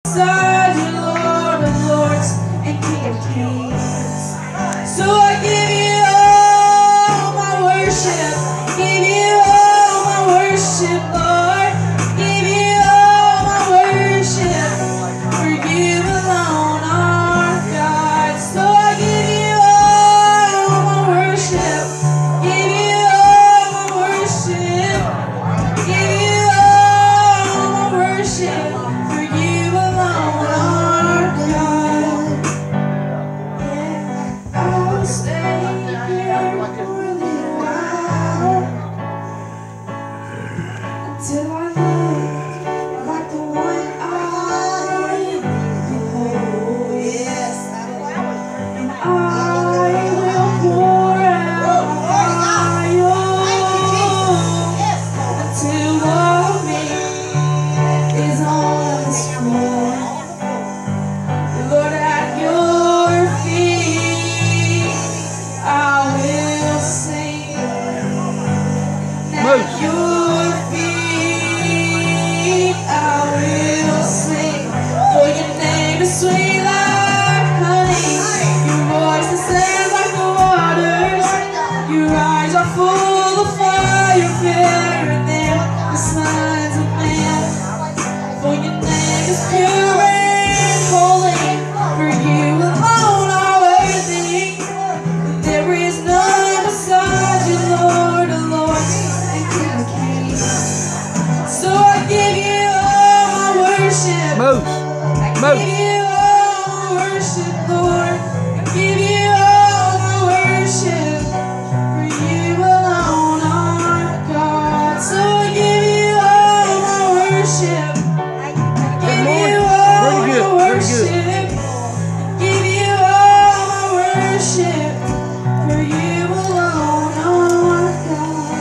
beside you, Lord of Lords and King of Kings. So I give you all my worship, give you all my worship, Lord. Give you all my worship, for you alone are God. So I give you all my worship, give you all my worship, give you all my worship, for you alone are God. Yeah, I'll stay here for a little while until I look like the one I know. Yes, and I will pour out my oil until all of me is on this floor. Lord, at your feet I will sing. At your feet I will sing. For your name is sweet like honey. Your voice is sounds like the waters. Your eyes are full of fire, fairer than the sons of men. For your name is pure and holy. For you alone are worthy. There is none beside you, Lord of Lords and King of Kings. So I give you all my worship. I give you all my worship, Lord. I give you all my worship. For you alone are God. So I give you all my worship. Give you all my worship. Give you all my worship. For you alone are God.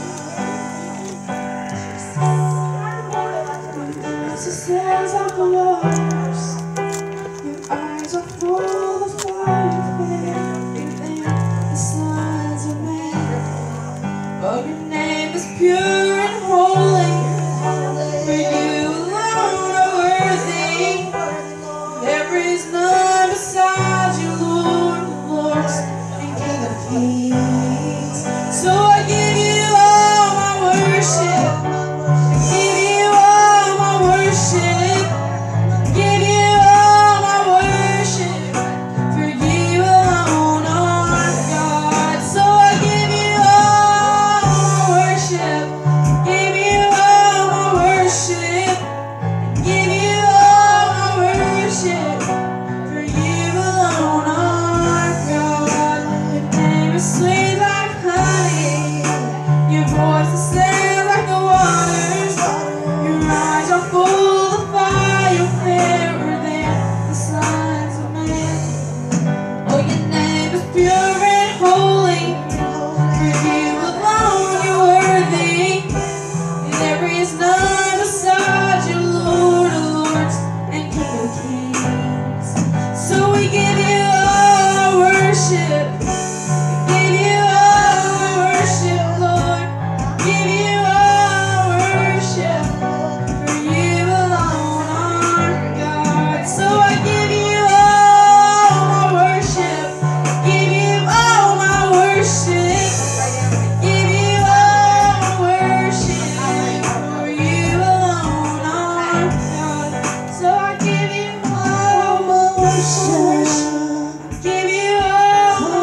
Your sounds like the waters. Your eyes are full of fire, fairer than the sons of men. Oh, your name is pure and holy. For you alone are worthy. There is none beside you, Lord of Lords and King of Kings. So I give you all my worship. Give you all my worship. Give you all my worship. For you alone are God. So I give you all my worship. Give you all my worship. Give you all my worship. For you alone are God. Your name is sweet like honey. Your voice is sound like the waters. Your eyes are full of fire, fairer than the sons of men. Oh, your name is pure and holy. For you alone you're worthy. There is none beside you, Lord of Lords and King of Kings. So we give you all our worship. Give you all our worship, Lord. Give you all our worship. For you alone are God. So I give you all my worship. Give you all my worship. Give you all my worship. For you alone are God. So I give you all my worship. Give you all my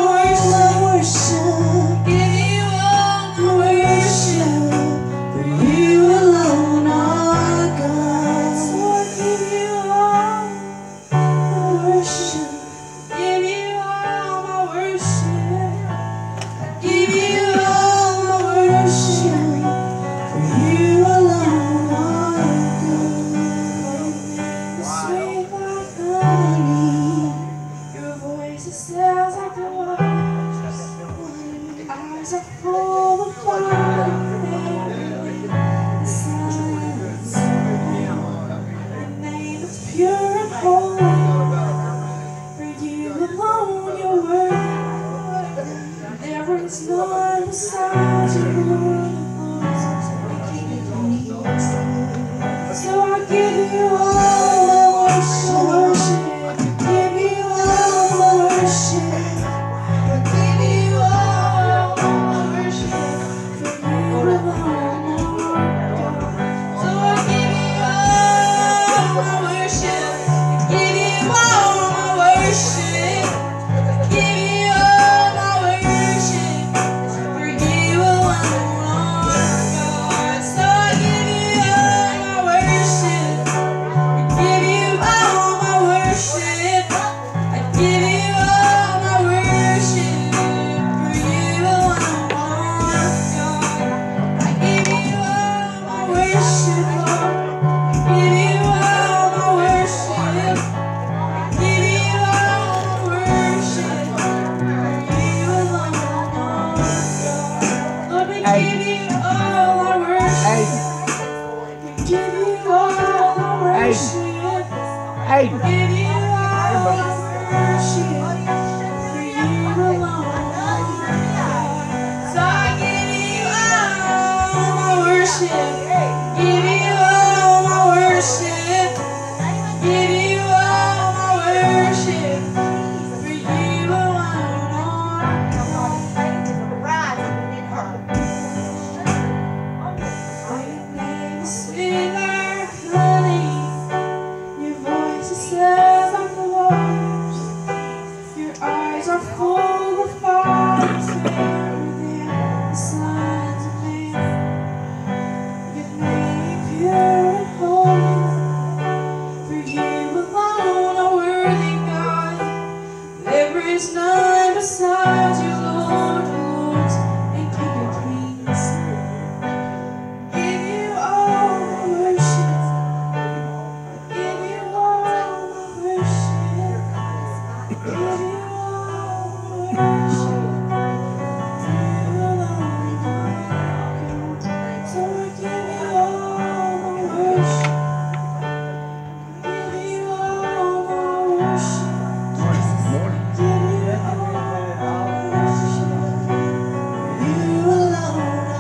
worship. Give you all my worship. For you alone are God. So I give you all my worship. Give you all my worship. Give you all my worship. For you alone are God. Sweet like honey. Your voice sounds like the waters. Your eyes are full of fire. The sons of men. Your name is pure and holy. For you alone you're worthy. There is none beside you, Lord of Lords and King of Kings. So I give you all my Hey. Give you all my worship, for you alone. So I give you all my worship, give you all my worship, give you all my worship, for you alone. Your name is sweet like honey, your voice is sad like the waters, your eyes are full of fire, fairer than the sons of men. Your name pure and holy, for you alone are worthy, God. There is none besides you, Lord of lords and King of kings. Give you all my worship, give you all my worship, give you all my worship, you alone are God. So I give you all my worship, give you all my worship, give you all my worship, you alone are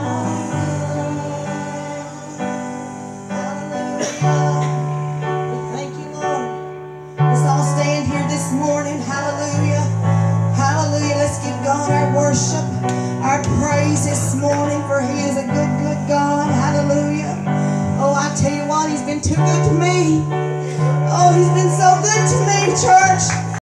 Hallelujah. We thank you, Lord. Let's all stand here this morning. Hallelujah. Hallelujah. Let's give God our worship, our praise this morning, for He is a good, good God. Hallelujah. Oh, I tell you what, He's been too good to me.